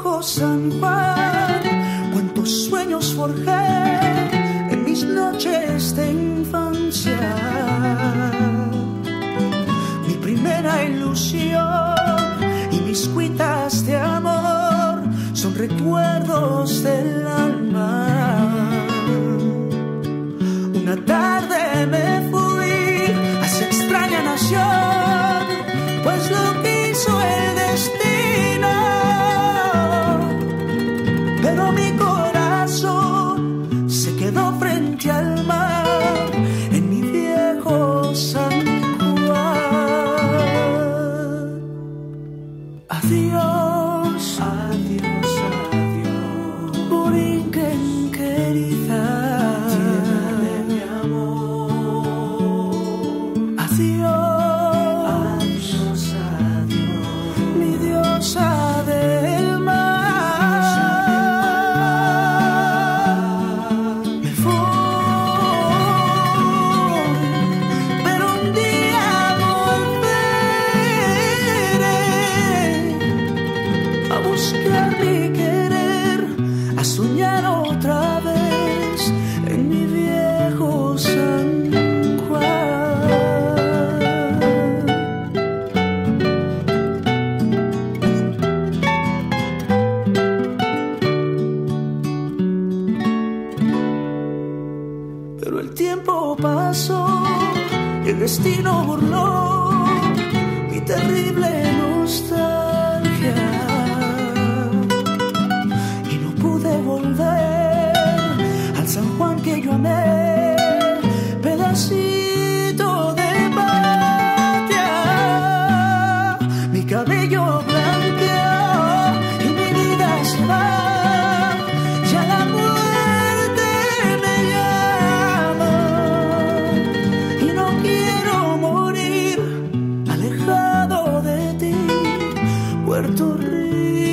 viejo San Juan, cuántos sueños forjé en mis noches de infancia. Mi primera ilusión y mis cuitas de amor son recuerdos del alma. Una tarde me fui a esa extraña nación, pues lo quiso el destino. Pero mi corazón se quedó frente al mar en mi viejo San Juan. Adiós, adiós, adiós, Borinquen querida, tierra de mi amor. Adiós, adiós, adiós, mi diosa del mar. Me fui, pero un día volveré a buscar mi querer, a soñar otra vez en mi viejo San Juan. Pero el tiempo pasó y el destino burló mi terrible nostalgia. Volver al San Juan que yo amé, pedacito de patria. Mi cabello blanqueó y mi vida se va, ya la muerte me llama. Y no quiero morir alejado de ti, Puerto Rico.